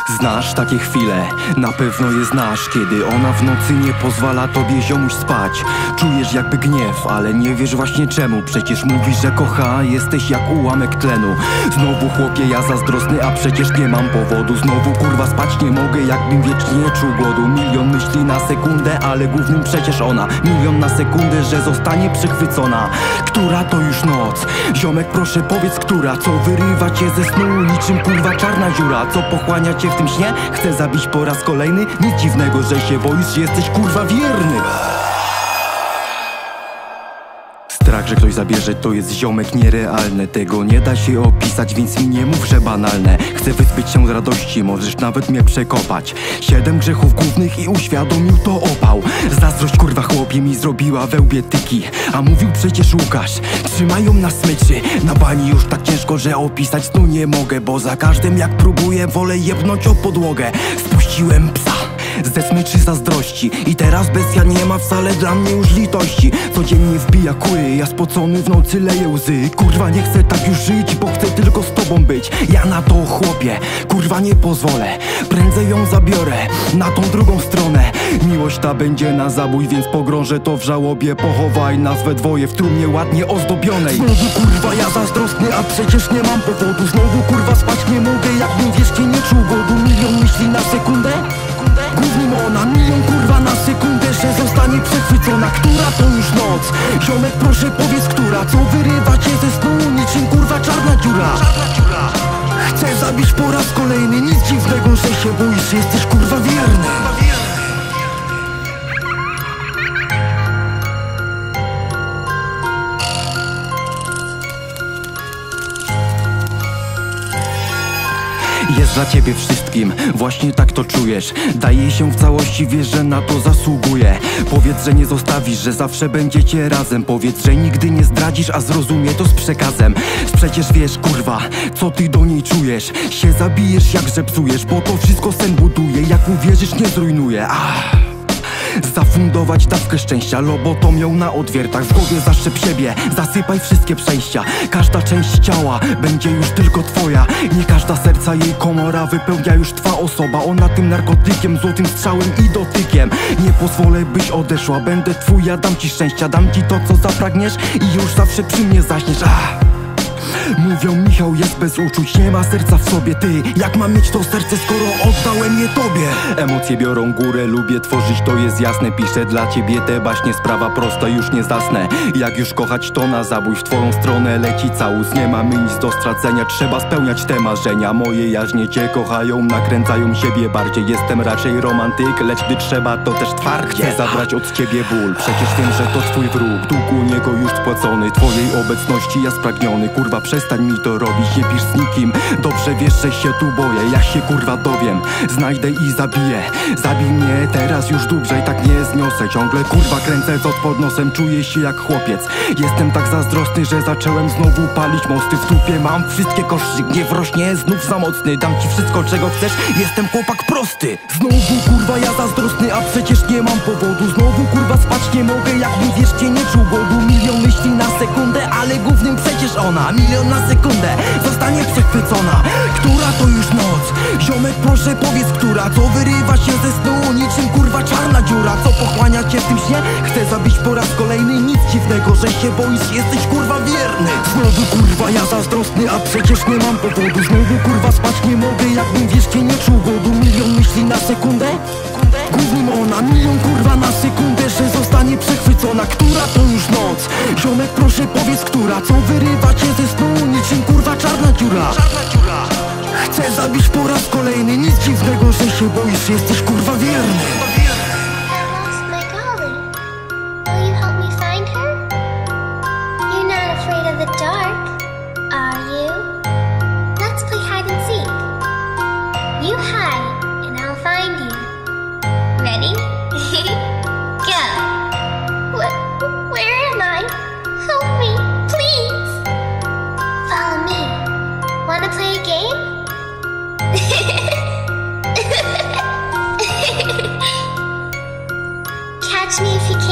Znasz takie chwile, na pewno je znasz, kiedy ona w nocy nie pozwala tobie ziomuś spać. Czujesz jakby gniew, ale nie wiesz właśnie czemu. Przecież mówisz, że kocha, jesteś jak ułamek tlenu. Znowu chłopie, ja zazdrosny, a przecież nie mam powodu. Znowu kurwa spać nie mogę, jakbym wiecznie nie czuł głodu. Milion myśli na sekundę, ale głównym przecież ona. Milion na sekundę, że zostanie przechwycona. Która to już noc? Ziomek proszę powiedz, która? Co wyrywa cię ze snu niczym kurwa czarna dziura? Co pochłania cię w tym śnie? Chcę zabić po raz kolejny? Nic dziwnego, że się boisz, jesteś kurwa wierny. Strach, że ktoś zabierze, to jest ziomek nierealne. Tego nie da się opisać, więc mi nie mów, że banalne. Chcę wyzbyć się z radości, możesz nawet mnie przekopać. 7 grzechów głównych i uświadomił to opał. Zazdrość kurwa chłopie mi zrobiła we łbie tyki. A mówił przecież Łukasz, trzymają na smyczy. Na bani już tak ciężko, że opisać snu nie mogę. Bo za każdym jak próbuję, wolę jebnąć o podłogę. Spuściłem psa ze smyczy zazdrości i teraz bestia nie ma wcale dla mnie już litości. Codziennie wbija kły, ja spocony w nocy leję łzy. Kurwa nie chcę tak już żyć, bo chcę tylko z tobą być. Ja na to chłopie, kurwa nie pozwolę. Prędzej ją zabiorę na tą drugą stronę. Miłość ta będzie na zabój, więc pogrążę to w żałobie. Pochowaj nas we dwoje w trumnie ładnie ozdobionej. Znowu kurwa ja zazdrosny, a przecież nie mam powodu. Znowu kurwa spać nie mogę, jakbym wiecznie nie czuł głodu. Milion myśli na sekundę, głównym ona. Milion kurwa na sekundę, że zostanie przechwycona. Która to już noc? Ziomek proszę powiedz, która? Co wyrywa cię ze snu niczym kurwa czarna dziura? Chcę zabić po raz kolejny, nic dziwnego, że się boisz, jesteś kurwa wierny. Jest dla ciebie wszystkim, właśnie tak to czujesz. Daj jej się w całości, wiesz, że na to zasługuje. Powiedz, że nie zostawisz, że zawsze będziecie razem. Powiedz, że nigdy nie zdradzisz, a zrozumie to z przekazem. Przecież wiesz, kurwa, co ty do niej czujesz. Się zabijesz, jak zepsujesz, bo to wszystko sen buduje. Jak uwierzysz, nie zrujnuje. Zafundować dawkę szczęścia, lobotomią na odwiertach. W głowie zaszczep siebie, zasypaj wszystkie przejścia. Każda część ciała będzie już tylko twoja. Nie każda serca jej komora wypełnia już twa osoba. Ona tym narkotykiem, złotym strzałem i dotykiem. Nie pozwolę byś odeszła, będę twój, ja dam ci szczęścia. Dam ci to co zapragniesz i już zawsze przy mnie zaśniesz. Mówią Michał jest bez uczuć, nie ma serca w sobie. Ty, jak mam mieć to serce, skoro oddałem je tobie? Emocje biorą górę, lubię tworzyć, to jest jasne. Piszę dla ciebie te baśnie, sprawa prosta, już nie zasnę. Jak już kochać, to na zabój, w twoją stronę leci całus. Nie mamy nic do stracenia, trzeba spełniać te marzenia. Moje jaźnie cię kochają, nakręcają siebie bardziej. Jestem raczej romantyk, lecz gdy trzeba, to też twardzie. Chcę zabrać od ciebie ból, przecież wiem, że to twój wróg. Dług u niego już spłacony, twojej obecności ja spragniony. Kurwa przestań mi to robić, nie pisz z nikim. Dobrze wiesz, że się tu boję, ja się kurwa dowiem. Znajdę i zabiję, zabij mnie teraz już dłużej, tak nie zniosę. Ciągle kurwa kręcę z pod nosem, czuję się jak chłopiec. Jestem tak zazdrosny, że zacząłem znowu palić mosty. W dupie mam wszystkie koszty, gniew rośnie znów za mocny. Dam ci wszystko czego chcesz, jestem chłopak prosty. Znowu kurwa ja zazdrosny, a przecież nie mam powodu. Znowu kurwa spać nie mogę, jakbym wierzcie nie czuł głodu. Milion myśli na sekundę, ale głównym przecież ona. Milion na sekundę, zostanie przechwycona. Która to już noc? Ziomek proszę powiedz, która? Co wyrywa się ze snu niczym kurwa czarna dziura? Co pochłania cię w tym śnie? Chcę zabić po raz kolejny, nic dziwnego, że się boisz, jesteś kurwa wierny. Znowu kurwa ja zazdrosny, a przecież nie mam powodu. Znowu kurwa spać nie mogę, jakbym wierzcie nie czuł głodu. Milion myśli na sekundę, głównym ona. Milion kurwa na sekundę, że zostanie przechwycona. Która to już noc? Ziomek proszę powiedz, która? Co wyrywa cię ze snu niczym kurwa czarna dziura? Chcę zabić po raz kolejny, nic dziwnego, że się boisz, jesteś kurwa wierny. Catch me if you can.